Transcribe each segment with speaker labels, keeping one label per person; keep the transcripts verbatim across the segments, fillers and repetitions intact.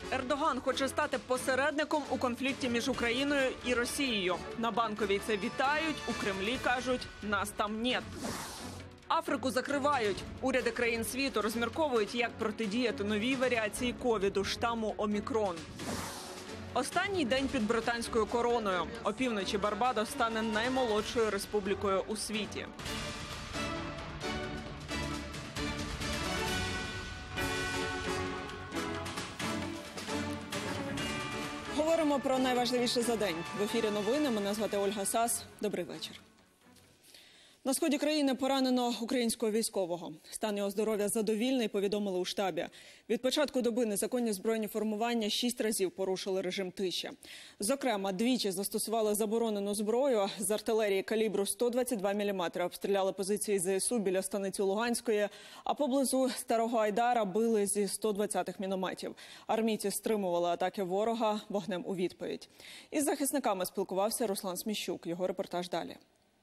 Speaker 1: Ердоган хоче стати посередником у конфлікті між Україною і Росією. На Банковій це вітають, у Кремлі кажуть «нас там нет». Африку закривають. Уряди країн світу розмірковують, як протидіяти новій варіації ковіду штаму Омікрон. Останній день під британською короною. Опівночі Барбадос стане наймолодшою республікою у світі. Говоримо про найважливіше за день. В ефірі новини. Мене звати Ольга Сас. Добрий вечір. На сході країни поранено українського військового. Стан його здоров'я задовільний, повідомили у штабі. Від початку доби незаконні збройні формування шість разів порушили режим тиші. Зокрема, двічі застосували заборонену зброю. З артилерії калібру сто двадцять два міліметри обстріляли позиції ЗСУ біля станиці Луганської, а поблизу Старого Айдара били зі сто двадцятих мінометів. Армійці стримували атаки ворога вогнем у відповідь. Із захисниками спілкувався Руслан Сміщук. Його репортаж далі.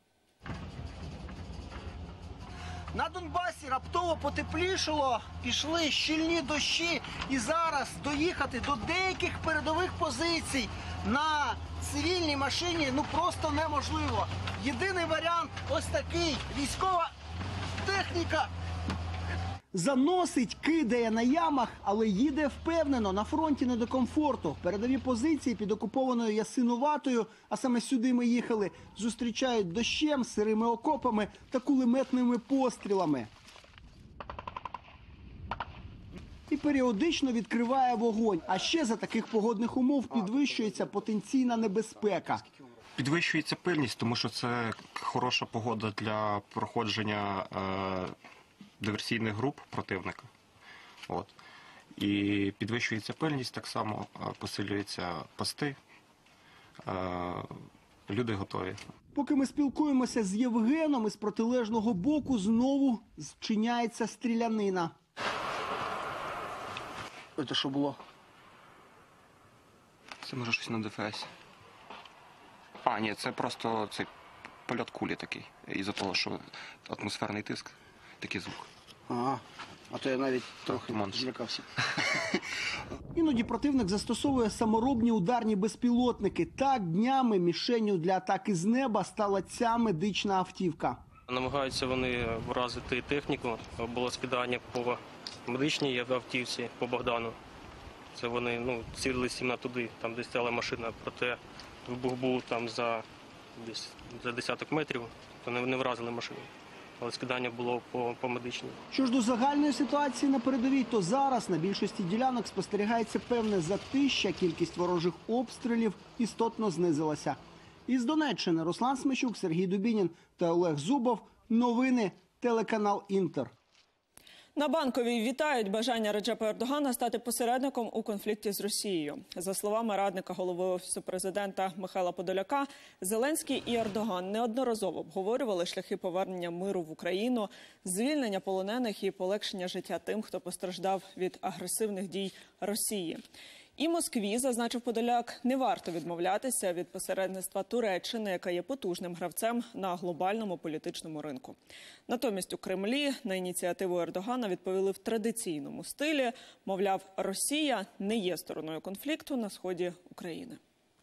Speaker 2: На Донбасі раптово потеплішало, пішли щільні дощі, і зараз доїхати до деяких передових позицій на цивільній машині ну просто неможливо. Єдиний варіант ось такий – військова техніка. Заносить, кидає на ямах, але їде впевнено, на фронті не до комфорту. Передові позиції під окупованою Ясинуватою, а саме сюди ми їхали, зустрічають дощем, сирими окопами та кулеметними пострілами. І періодично відкриває вогонь. А ще за таких погодних умов підвищується потенційна небезпека.
Speaker 3: Підвищується пильність, тому що це хороша погода для проходження е диверсійних груп противника. От. І підвищується пильність, так само посилюються пости. Люди готові.
Speaker 2: Поки ми спілкуємося з Євгеном, із протилежного боку знову зчиняється стрілянина. Це що було?
Speaker 3: Це може щось на ДФС. А, ні, це просто цей польот кулі такий. Із-за того, що атмосферний тиск. Такий звук.
Speaker 2: Ага, а то я навіть трохи злякався. Іноді противник застосовує саморобні ударні безпілотники. Так днями мішенню для атаки з неба стала ця медична автівка.
Speaker 4: Намагаються вони вразити техніку. Було скидання по медичній автівці, по Богдану. Це вони ну, цілились сім'я туди, там де стояла машина. Проте вибух був там за, десь, за десяток метрів, то не, не вразили машину. Але скидання було по, по медичній.
Speaker 2: Що ж до загальної ситуації на передовій, то зараз на більшості ділянок спостерігається певне затища, кількість ворожих обстрілів істотно знизилася. Із Донеччини Руслан Сміщук, Сергій Дубінін та Олег Зубов. Новини, телеканал «Інтер».
Speaker 1: На Банковій вітають бажання Реджепа Ердогана стати посередником у конфлікті з Росією. За словами радника голови Офісу президента Михайла Подоляка, Зеленський і Ердоган неодноразово обговорювали шляхи повернення миру в Україну, звільнення полонених і полегшення життя тим, хто постраждав від агресивних дій Росії. І Москві, зазначив Подоляк, не варто відмовлятися від посередництва Туреччини, яка є потужним гравцем на глобальному політичному ринку. Натомість у Кремлі на ініціативу Ердогана відповіли в традиційному стилі. Мовляв, Росія не є стороною конфлікту на сході України.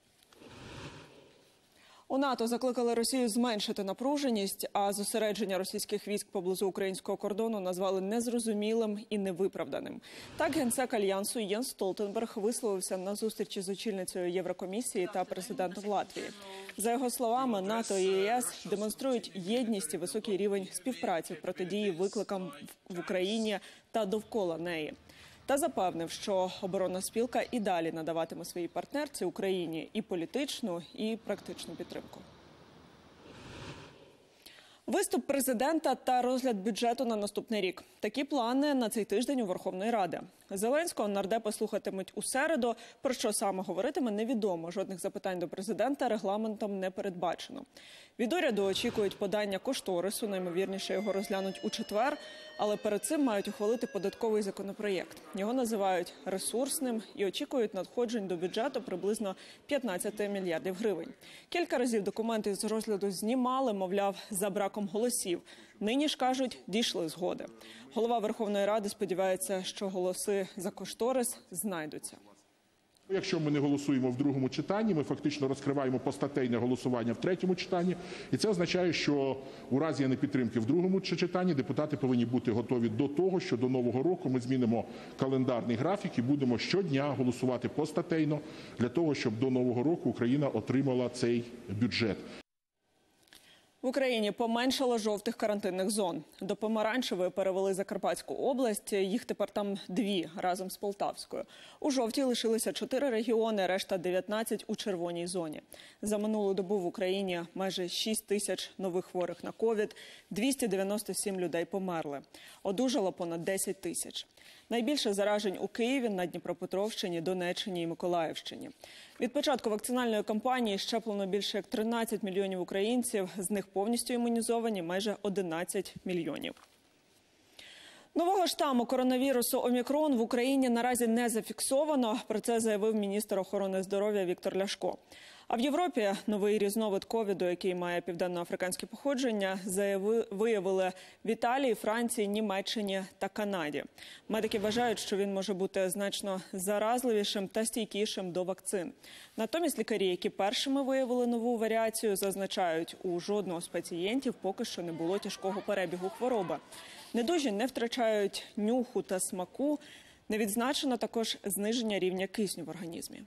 Speaker 1: У НАТО закликали Росію зменшити напруженість, а зосередження російських військ поблизу українського кордону назвали незрозумілим і невиправданим. Так генсек Альянсу Єнс Столтенберг висловився на зустрічі з очільницею Єврокомісії та президентом Латвії. За його словами, НАТО і ЄС демонструють єдність і високий рівень співпраці в протидії викликам в Україні та довкола неї. Та запевнив, що оборонна спілка і далі надаватиме своїй партнерці Україні і політичну, і практичну підтримку. Виступ президента та розгляд бюджету на наступний рік. Такі плани на цей тиждень у Верховної Ради. Зеленського нардепи слухатимуть у середу. Про що саме говоритиме, невідомо. Жодних запитань до президента регламентом не передбачено. Від уряду очікують подання кошторису, наймовірніше його розглянуть у четвер, але перед цим мають ухвалити податковий законопроєкт. Його називають ресурсним і очікують надходжень до бюджету приблизно п'ятнадцять мільярдів гривень. Кілька разів документи з розгляду знімали, мовляв, за браком голосів. Нині ж, кажуть, дійшли згоди. Голова Верховної Ради сподівається, що голоси за кошторис знайдуться.
Speaker 5: Якщо ми не голосуємо в другому читанні, ми фактично розкриваємо постатейне голосування в третьому читанні. І це означає, що у разі непідтримки в другому читанні депутати повинні бути готові до того, що до Нового року ми змінимо календарний графік і будемо щодня голосувати постатейно для того, щоб до Нового року Україна отримала цей бюджет.
Speaker 1: В Україні поменшало жовтих карантинних зон. До помаранчевої перевели Закарпатську область, їх тепер там дві, разом з Полтавською. У жовтій лишилися чотири регіони, решта дев'ятнадцять у червоній зоні. За минулу добу в Україні майже шість тисяч нових хворих на ковід, двісті дев'яносто сім людей померли. Одужало понад десять тисяч. Найбільше заражень у Києві, на Дніпропетровщині, Донеччині і Миколаївщині. Від початку вакцинальної кампанії щеплено більше як тринадцять мільйонів українців, з них повністю імунізовані майже одинадцять мільйонів. Нового штаму коронавірусу «Омікрон» в Україні наразі не зафіксовано. Про це заявив міністр охорони здоров'я Віктор Ляшко. А в Європі новий різновид ковіду, який має південноафриканське походження, заяви, виявили в Італії, Франції, Німеччині та Канаді. Медики вважають, що він може бути значно заразливішим та стійкішим до вакцин. Натомість лікарі, які першими виявили нову варіацію, зазначають, у жодного з пацієнтів поки що не було тяжкого перебігу хвороби. Недужі не втрачають нюху та смаку. Не відзначено також зниження рівня кисню в організмі.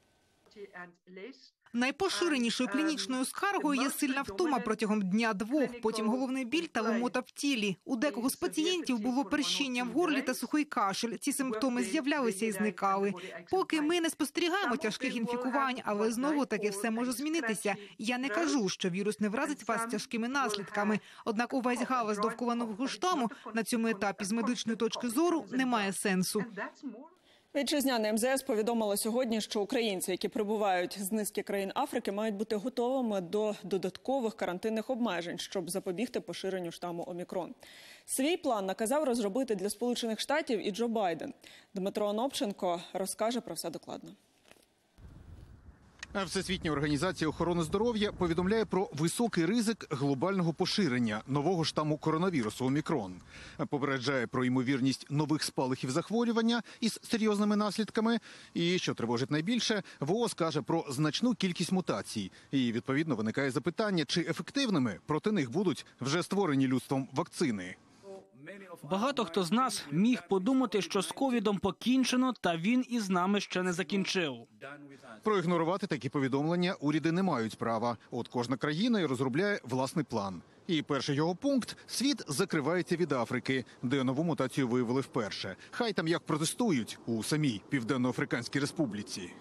Speaker 6: Найпоширенішою клінічною скаргою є сильна втома протягом дня-двох, потім головний біль та ломота в тілі. У декого з пацієнтів було першіння в горлі та сухий кашель. Ці симптоми з'являлися і зникали. Поки ми не спостерігаємо тяжких інфікувань, але знову-таки все може змінитися. Я не кажу, що вірус не вразить вас тяжкими наслідками. Однак увесь галас довкола нового штаму на цьому етапі з медичної точки зору не має сенсу.
Speaker 1: Вітчизняне ем зе ес повідомило сьогодні, що українці, які прибувають з низки країн Африки, мають бути готовими до додаткових карантинних обмежень, щоб запобігти поширенню штаму «Омікрон». Свій план наказав розробити для Сполучених Штатів і Джо Байден. Дмитро Онопченко розкаже про все докладно.
Speaker 7: Всесвітня організація охорони здоров'я повідомляє про високий ризик глобального поширення нового штаму коронавірусу «Омікрон». Попереджає про ймовірність нових спалахів захворювання із серйозними наслідками. І, що тривожить найбільше, ве о ес каже про значну кількість мутацій. І, відповідно, виникає запитання, чи ефективними проти них будуть вже створені людством вакцини.
Speaker 8: Багато хто з нас міг подумати, що з ковідом покінчено, та він із нами ще не закінчив.
Speaker 7: Проігнорувати такі повідомлення уряди не мають права. От кожна країна і розробляє власний план. І перший його пункт – світ закривається від Африки, де нову мутацію виявили вперше. Хай там як протестують у самій Південно-Африканській Республіці.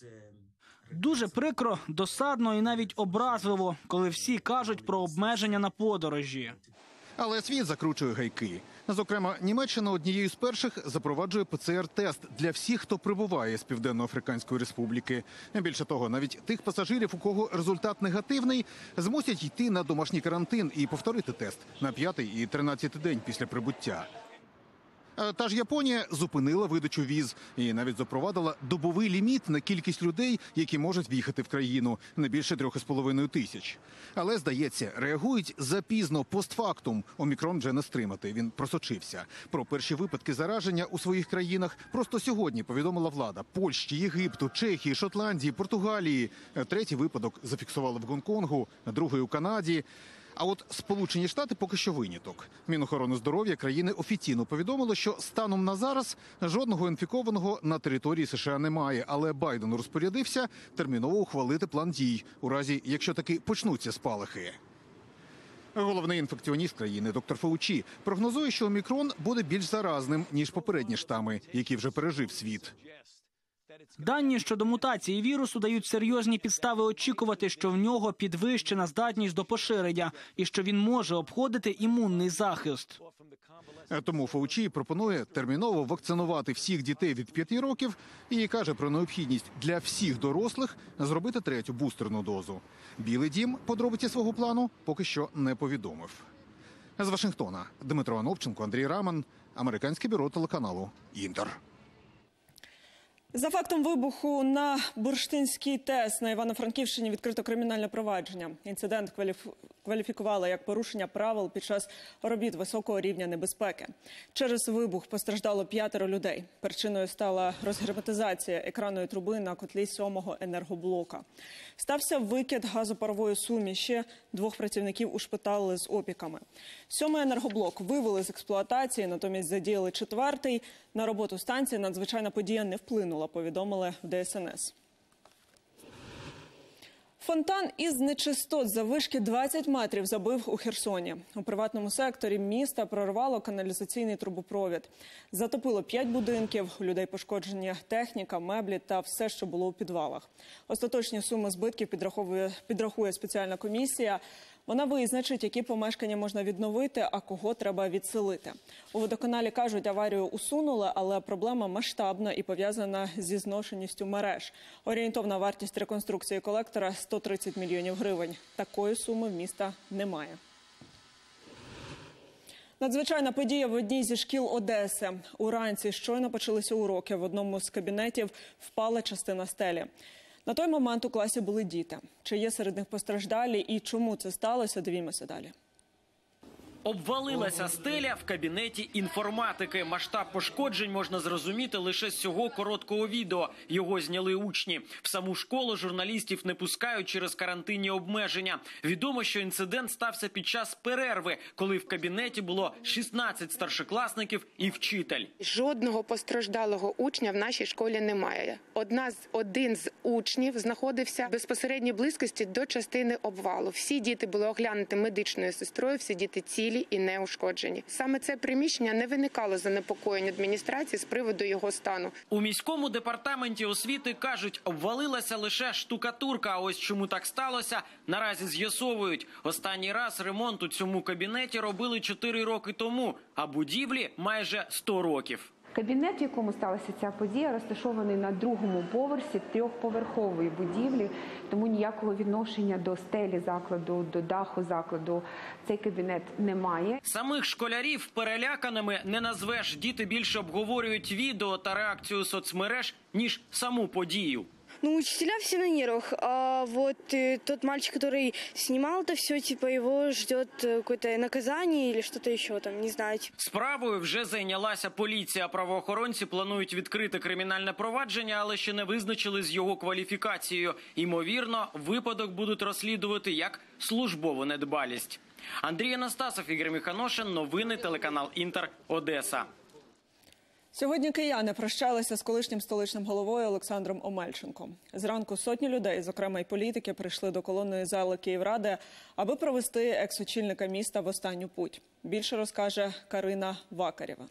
Speaker 8: Дуже прикро, досадно і навіть образливо, коли всі кажуть про обмеження на подорожі.
Speaker 7: Але світ закручує гайки. Зокрема, Німеччина однією з перших запроваджує пе це ер тест для всіх, хто прибуває з Південно-Африканської Республіки. Більше того, навіть тих пасажирів, у кого результат негативний, змусять йти на домашній карантин і повторити тест на п'ятий і тринадцятий день після прибуття. Та ж Японія зупинила видачу віз і навіть запровадила добовий ліміт на кількість людей, які можуть в'їхати в країну, не більше трьох із половиною тисяч. Але, здається, реагують запізно, постфактум. Омікрон вже не стримати, він просочився. Про перші випадки зараження у своїх країнах просто сьогодні повідомила влада Польщі, Єгипту, Чехії, Шотландії, Португалії. Третій випадок зафіксували в Гонконгу, другий у Канаді. А от Сполучені Штати поки що виняток. Мінохорони здоров'я країни офіційно повідомило, що станом на зараз жодного інфікованого на території США немає. Але Байден розпорядився терміново ухвалити план дій, у разі, якщо таки почнуться спалахи. Головний інфекціоніст країни доктор Фаучі прогнозує, що омікрон буде більш заразним, ніж попередні штами, які вже пережив світ.
Speaker 8: Дані щодо мутації вірусу дають серйозні підстави очікувати, що в нього підвищена здатність до поширення і що він може обходити імунний захист.
Speaker 7: Тому Фаучі пропонує терміново вакцинувати всіх дітей від п'яти років і каже про необхідність для всіх дорослих зробити третю бустерну дозу. Білий дім подробиці свого плану поки що не повідомив. З Вашингтона Дмитро Онопченко, Андрій Раман, Американське бюро телеканалу «Інтер».
Speaker 1: За фактом вибуху на Бурштинській ТЕС на Івано-Франківщині відкрито кримінальне провадження. Інцидент кваліфікували як порушення правил під час робіт високого рівня небезпеки. Через вибух постраждало п'ятеро людей. Причиною стала розгерметизація екранної труби на котлі сьомого енергоблока. Стався викид газопарової суміші. Двох працівників ушпиталили з опіками. Сьомий енергоблок вивели з експлуатації, натомість задіяли четвертий. На роботу станції надзвичайна подія не вплинула, повідомили в Де Ес Ен Ес. Фонтан із нечистот заввишки двадцять метрів забив у Херсоні. У приватному секторі міста прорвало каналізаційний трубопровід. Затопило п'ять будинків, у людей пошкоджені техніка, меблі та все, що було у підвалах. Остаточні суми збитків підраховує, підрахує спеціальна комісія. Вона визначить, які помешкання можна відновити, а кого треба відселити. У водоканалі кажуть, аварію усунули, але проблема масштабна і пов'язана зі зношеністю мереж. Орієнтовна вартість реконструкції колектора – сто тридцять мільйонів гривень. Такої суми в міста немає. Надзвичайна подія в одній зі шкіл Одеси. Уранці щойно почалися уроки. В одному з кабінетів впала частина стелі. На той момент у класі були діти. Чи є серед них постраждалі і чому це сталося, дивімося далі.
Speaker 9: Обвалилася стеля в кабінеті інформатики. Масштаб пошкоджень можна зрозуміти лише з цього короткого відео. Його зняли учні. В саму школу журналістів не пускають через карантинні обмеження. Відомо, що інцидент стався під час перерви, коли в кабінеті було шістнадцять старшокласників і вчитель.
Speaker 10: Жодного постраждалого учня в нашій школі немає. Одна з, один з учнів знаходився в безпосередній близькості до частини обвалу. Всі діти були оглянуті медичною сестрою, всі діти цілі і неушкоджені. Саме це приміщення не виникало занепокоєнь адміністрації з приводу його стану.
Speaker 9: У міському департаменті освіти кажуть, обвалилася лише штукатурка. А ось чому так сталося, наразі з'ясовують. Останній раз ремонт у цьому кабінеті робили чотири роки тому, а будівлі майже сто років.
Speaker 11: Кабінет, в якому сталася ця подія, розташований на другому поверсі трьохповерхової будівлі, тому ніякого відношення до стелі закладу, до даху закладу цей кабінет не має.
Speaker 9: Самих школярів переляканими не назвеш. Діти більше обговорюють відео та реакцію соцмереж, ніж саму подію.
Speaker 12: Ну, учителя все на нервах, а вот э, тот мальчик, который снимал это все, типа его ждет какое-то наказание или что-то еще там, не знаю.
Speaker 9: Справою вже зайнялася поліція. Правоохоронці планують відкрити кримінальне провадження, але ще не визначили з його кваліфікацією. Імовірно, випадок будуть розслідувати як службову недбалість. Андрій Анастасов, Ігор Міханошин, новини, телеканал Інтер, Одеса.
Speaker 1: Сьогодні кияни прощалися з колишнім столичним головою Олександром Омельченком. Зранку сотні людей, зокрема й політики, прийшли до колонної зали Київради, аби провести екс-очільника міста в останню путь. Більше розкаже Карина Вакарєва.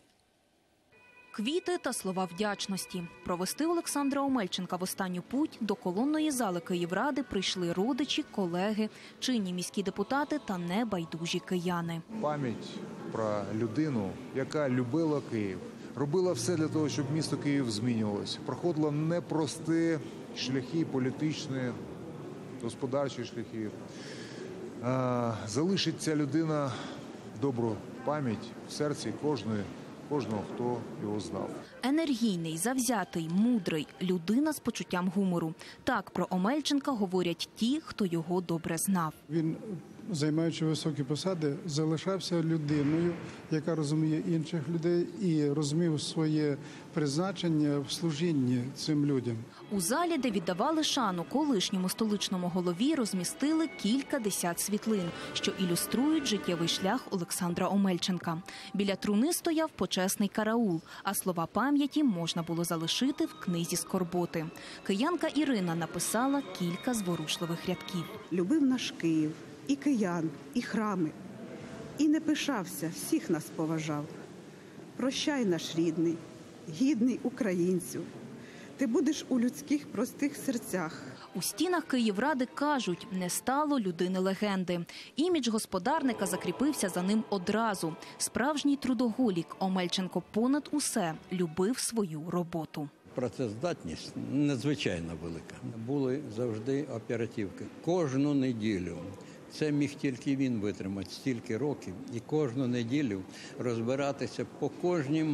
Speaker 13: Квіти та слова вдячності. Провести Олександра Омельченка в останню путь до колонної зали Київради прийшли родичі, колеги, чинні міські депутати та небайдужі кияни.
Speaker 14: Пам'ять про людину, яка любила Київ, робила все для того, щоб місто Київ змінювалося. Проходила непрості шляхи, політичні, господарчі шляхи. Залишить ця людина добру пам'ять в серці кожної, кожного, хто його знав.
Speaker 13: Енергійний, завзятий, мудрий, людина з почуттям гумору. Так про Омельченка говорять ті, хто його добре знав.
Speaker 15: Він, займаючи високі посади, залишався людиною, яка розуміє інших людей і розумів своє призначення в служінні цим людям.
Speaker 13: У залі, де віддавали шану колишньому столичному голові, розмістили кілька десят світлин, що ілюструють життєвий шлях Олександра Омельченка. Біля труни стояв почесний караул, а слова пам'яті можна було залишити в книзі скорботи. Киянка Ірина написала кілька зворушливих рядків.
Speaker 16: Любив наш Київ, і киян, і храми, і не пишався, всіх нас поважав. Прощай, наш рідний, гідний українцю, ти будеш у людських простих серцях.
Speaker 13: У стінах Київради кажуть, не стало людини-легенди. Імідж господарника закріпився за ним одразу. Справжній трудоголік Омельченко понад усе любив свою роботу.
Speaker 17: Працездатність надзвичайно велика. Були завжди оперативки. Кожну неділю. Це міг тільки він витримати стільки років. І кожну неділю розбиратися по кожнім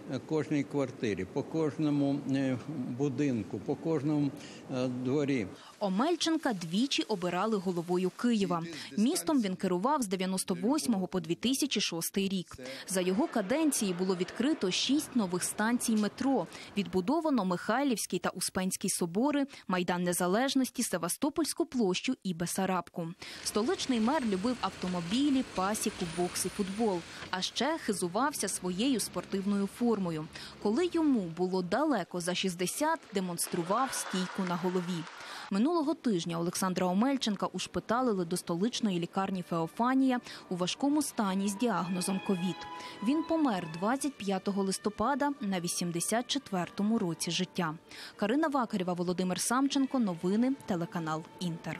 Speaker 17: кожній квартирі, по кожному будинку, по кожному дворі.
Speaker 13: Омельченка двічі обирали головою Києва. Містом він керував з дев'яносто восьмого по дві тисячі шостий рік. За його каденції було відкрито шість нових станцій метро. Відбудовано Михайлівський та Успенський собори, Майдан Незалежності, Севастопольську площу і Бесарабку. Столичний мер любив автомобілі, пасіку, бокс і футбол. А ще хизувався своєю спортивною формою. Коли йому було далеко за шістдесят, демонстрував стійку на голові. Минулого тижня Олександра Омельченка ушпиталили до столичної лікарні Феофанія у важкому стані з діагнозом ковід. Він помер двадцять п'ятого листопада на вісімдесят четвертому році життя. Карина Вакарєва, Володимир Самченко. Новини, телеканал Інтер.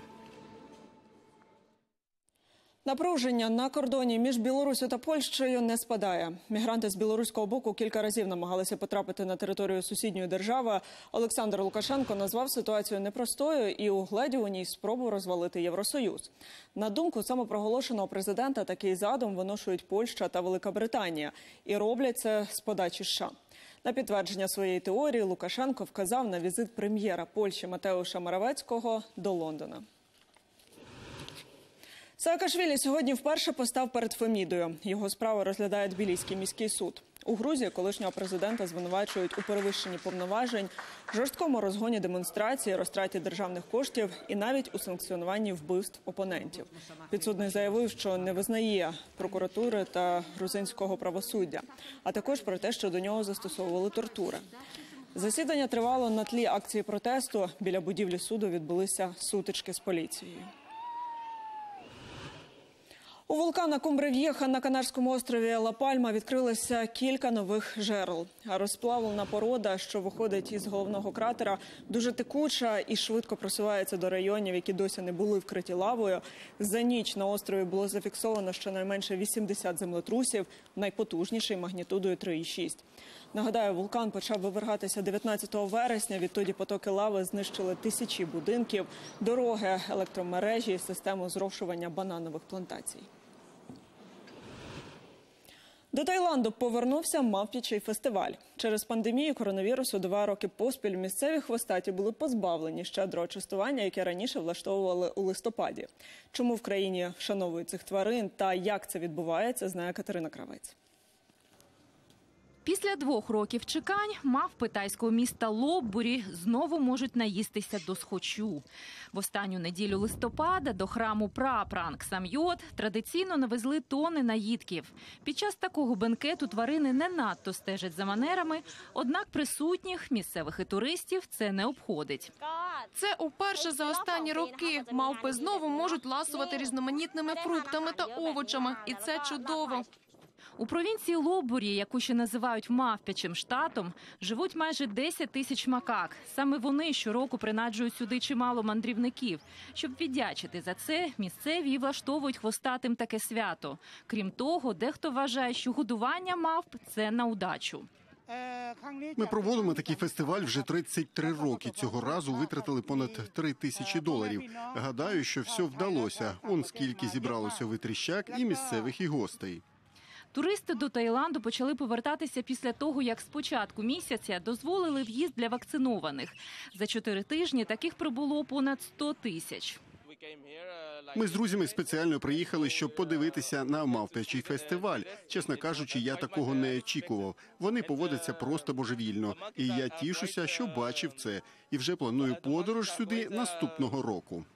Speaker 1: Напруження на кордоні між Білоруссю та Польщею не спадає. Мігранти з білоруського боку кілька разів намагалися потрапити на територію сусідньої держави. Олександр Лукашенко назвав ситуацію непростою і угледів у ній спробу розвалити Євросоюз. На думку самопроголошеного президента, такий задум виношують Польща та Велика Британія. І роблять це з подачі США. На підтвердження своєї теорії Лукашенко вказав на візит прем'єра Польщі Матеуша Моравецького до Лондона. Саакашвілі сьогодні вперше постав перед Фемідою. Його справу розглядає Тбіліський міський суд. У Грузії колишнього президента звинувачують у перевищенні повноважень, жорсткому розгоні демонстрацій, розтраті державних коштів і навіть у санкціонуванні вбивств опонентів. Підсудний заявив, що не визнає прокуратури та грузинського правосуддя, а також про те, що до нього застосовували тортури. Засідання тривало на тлі акції протесту. Біля будівлі суду відбулися сутички з поліцією. У вулкана Кумбре-В'єха на Канарському острові Ла-Пальма відкрилося кілька нових жерел. Розплавлена порода, що виходить із головного кратера, дуже текуча і швидко просувається до районів, які досі не були вкриті лавою. За ніч на острові було зафіксовано щонайменше вісімдесят землетрусів, найпотужніший магнітудою три і шість. Нагадаю, вулкан почав вивергатися дев'ятнадцятого вересня. Відтоді потоки лави знищили тисячі будинків, дороги, електромережі, систему зрошування бананових плантацій. До Таїланду повернувся мавпічий фестиваль. Через пандемію коронавірусу два роки поспіль місцеві хвостаті були позбавлені щедрого частування, яке раніше влаштовували у листопаді. Чому в країні вшановують цих тварин та як це відбувається, знає Катерина Кравець.
Speaker 18: Після двох років чекань мавпи тайського міста Лопбурі знову можуть наїстися до схочу. В останню неділю листопада до храму Пра-Пранг Самйот традиційно навезли тони наїдків. Під час такого бенкету тварини не надто стежать за манерами, однак присутніх, місцевих і туристів, це не обходить.
Speaker 19: Це уперше за останні роки. Мавпи знову можуть ласувати різноманітними фруктами та овочами, і це чудово.
Speaker 18: У провінції Лопбурі, яку ще називають мавпячим штатом, живуть майже десять тисяч макак. Саме вони щороку принаджують сюди чимало мандрівників. Щоб віддячити за це, місцеві і влаштовують хвостатим таке свято. Крім того, дехто вважає, що годування мавп – це на удачу.
Speaker 20: Ми проводимо такий фестиваль вже тридцять три роки. Цього разу витратили понад три тисячі доларів. Гадаю, що все вдалося. Он скільки зібралося витріщак і місцевих, і гостей.
Speaker 18: Туристи до Таїланду почали повертатися після того, як з початку місяця дозволили в'їзд для вакцинованих. За чотири тижні таких прибуло понад сто тисяч.
Speaker 20: Ми з друзями спеціально приїхали, щоб подивитися на мавпячий фестиваль. Чесно кажучи, я такого не очікував. Вони поводяться просто божевільно. І я тішуся, що бачив це. І вже планую подорож сюди наступного року.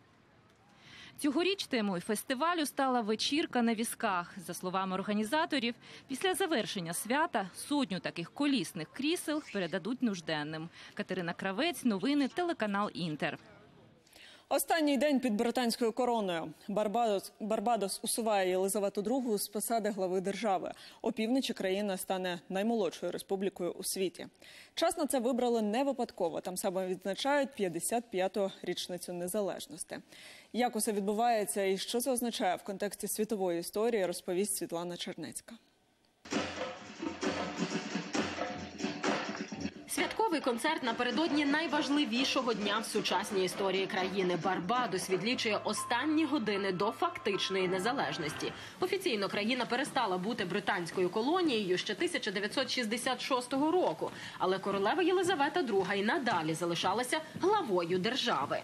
Speaker 18: Цьогоріч темою фестивалю стала вечірка на візках. За словами організаторів, після завершення свята сотню таких колісних крісел передадуть нужденним. Катерина Кравець, новини, телеканал Інтер.
Speaker 1: Останній день під британською короною. Барбадос, Барбадос усуває Єлизавету другу з посади глави держави. Опівночі країна стане наймолодшою республікою у світі. Час на це вибрали не випадково. Там саме відзначають п'ятдесят п'яту річницю незалежності. Як усе відбувається і що це означає в контексті світової історії, розповість Світлана Чернецька.
Speaker 18: Святково
Speaker 21: Святковий концерт напередодні найважливішого дня в сучасній історії країни. Барбадос відлічує останні години до фактичної незалежності. Офіційно країна перестала бути британською колонією ще тисяча дев'ятсот шістдесят шостого року. Але королева Єлизавета друга й надалі залишалася главою держави.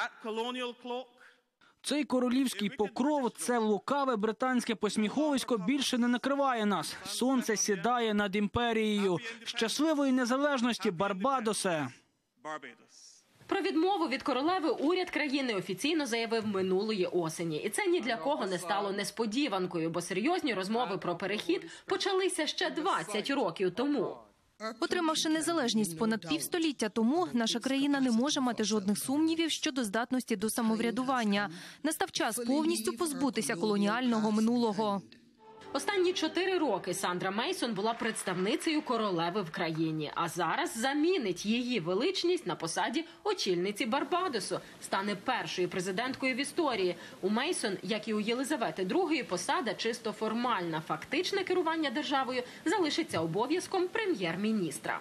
Speaker 8: Цей королівський покров, це лукаве британське посміховисько більше не накриває нас. Сонце сідає над імперією. Щасливої незалежності, Барбадосе!
Speaker 21: Про відмову від королеви уряд країни офіційно заявив минулої осені. І це ні для кого не стало несподіванкою, бо серйозні розмови про перехід почалися ще двадцять років тому.
Speaker 22: Отримавши незалежність понад півстоліття тому, наша країна не може мати жодних сумнівів щодо здатності до самоврядування. Настав час повністю позбутися колоніального минулого.
Speaker 21: Останні чотири роки Сандра Мейсон була представницею королеви в країні, а зараз замінить її величність на посаді очільниці Барбадосу, стане першою президенткою в історії. У Мейсон, як і у Єлизавети другої, посада чисто формальна. Фактичне керування державою залишиться обов'язком прем'єр-міністра.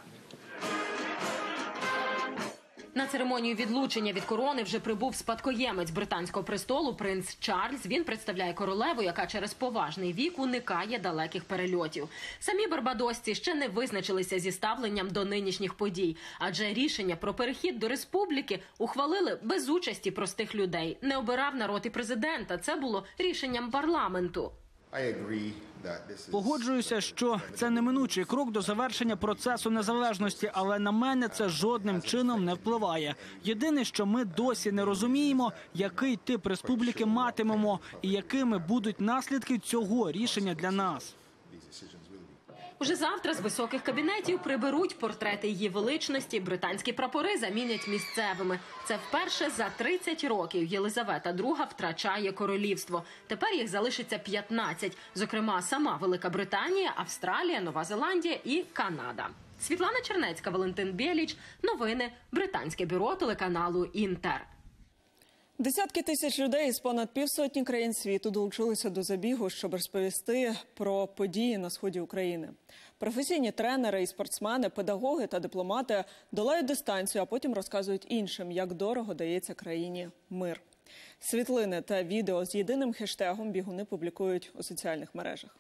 Speaker 21: На церемонію відлучення від корони вже прибув спадкоємець британського престолу принц Чарльз. Він представляє королеву, яка через поважний вік уникає далеких перельотів. Самі барбадосці ще не визначилися зі ставленням до нинішніх подій, адже рішення про перехід до республіки ухвалили без участі простих людей. Не обирав народ і президента, це було рішенням парламенту.
Speaker 8: Погоджуюся, що це неминучий крок до завершення процесу незалежності, але на мене це жодним чином не впливає. Єдине, що ми досі не розуміємо, який тип республіки матимемо і якими будуть наслідки цього рішення для нас.
Speaker 21: Уже завтра з високих кабінетів приберуть портрети її величності, британські прапори замінять місцевими. Це вперше за тридцять років Єлизавета друга втрачає королівство. Тепер їх залишиться п'ятнадцять, зокрема сама Велика Британія, Австралія, Нова Зеландія і Канада. Світлана Чернецька, Валентин Біліч. Новини. Британське бюро телеканалу «Інтер».
Speaker 1: Десятки тисяч людей із понад півсотні країн світу долучилися до забігу, щоб розповісти про події на сході України. Професійні тренери і спортсмени, педагоги та дипломати долають дистанцію, а потім розказують іншим, як дорого дається країні мир. Світлини та відео з єдиним хештегом бігуни публікують у соціальних мережах.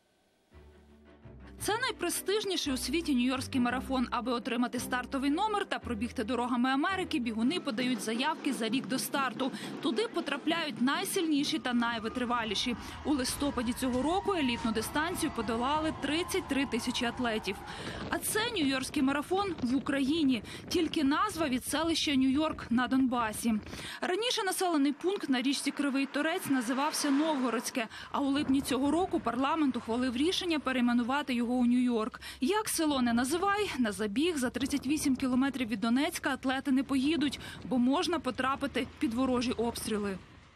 Speaker 18: Це найпрестижніший у світі нью-йоркський марафон. Аби отримати стартовий номер та пробігти дорогами Америки, бігуни подають заявки за рік до старту. Туди потрапляють найсильніші та найвитриваліші. У листопаді цього року елітну дистанцію подолали тридцять три тисячі атлетів. А це нью-йоркський марафон в Україні. Тільки назва від селища Нью-Йорк на Донбасі. Раніше населений пункт на річці Кривий Торець називався Новгородське, а у липні цього року парламент ухвалив рішення перейменувати його у Нью-Йорк. Як село не називай, на забіг за тридцять вісім кілометрів від Донецька атлети не поїдуть, бо можна потрапити під ворожі обстріли.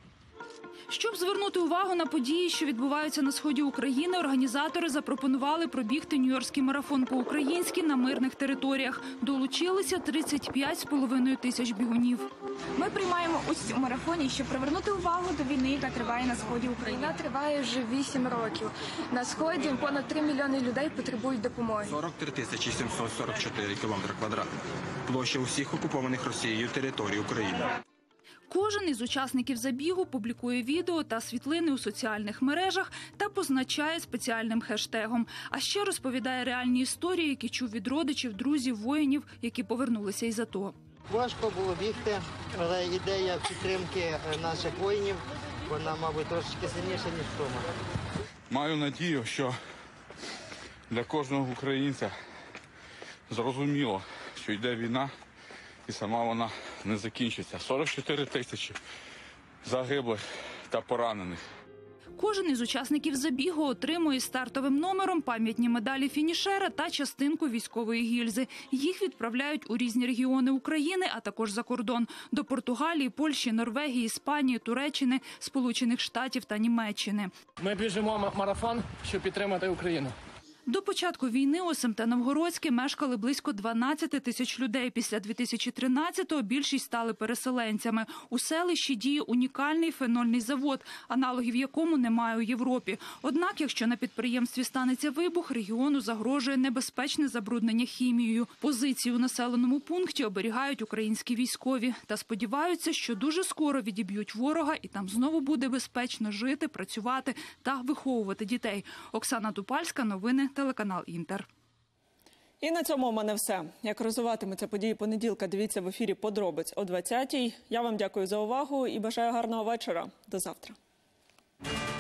Speaker 18: Щоб звернути увагу на події, що відбуваються на сході України, організатори запропонували пробігти нью-йоркський марафон по-українськи на мирних територіях. Долучилися тридцять п'ять з половиною тисяч бігунів.
Speaker 23: Ми приймаємо участь у марафоні, щоб привернути увагу до війни, яка триває на сході України. Війна триває вже вісім років. На сході понад три мільйони людей потребують допомоги.
Speaker 24: сорок три тисячі сімсот сорок чотири кілометри квадратних. Площа усіх окупованих Росією територій України.
Speaker 18: Кожен із учасників забігу публікує відео та світлини у соціальних мережах та позначає спеціальним хештегом. А ще розповідає реальні історії, які чув від родичів, друзів, воїнів, які повернулися із АТО.
Speaker 2: Важко було бігти, але ідея підтримки наших воїнів, вона, мабуть, трошки сильніша, ніж вдома.
Speaker 25: Маю надію, що для кожного українця зрозуміло, що йде війна, і сама вона не закінчиться. сорок чотири тисячі загиблих та поранених.
Speaker 18: Кожен із учасників забігу отримує стартовим номером пам'ятні медалі фінішера та частинку військової гільзи. Їх відправляють у різні регіони України, а також за кордон – до Португалії, Польщі, Норвегії, Іспанії, Туреччини, Сполучених Штатів та Німеччини.
Speaker 26: Ми біжимо марафон, щоб підтримати Україну.
Speaker 3: До початку війни у ес ем те Новгородське мешкали близько дванадцять тисяч людей. Після дві тисячі тринадцятого більшість стали переселенцями. У селищі діє унікальний фенольний завод, аналогів якому немає у Європі. Однак, якщо на підприємстві станеться вибух, регіону загрожує небезпечне забруднення хімією. Позиції у населеному пункті оберігають українські військові та сподіваються, що дуже скоро відіб'ють ворога і там знову буде безпечно жити, працювати та виховувати дітей. Оксана Тупальська, новини, телеканал Інтер.
Speaker 1: І на цьому у мене все. Як розвиватимуться події понеділка, дивіться в ефірі «Подробиць» о двадцятій. Я вам дякую за увагу і бажаю гарного вечора. До завтра.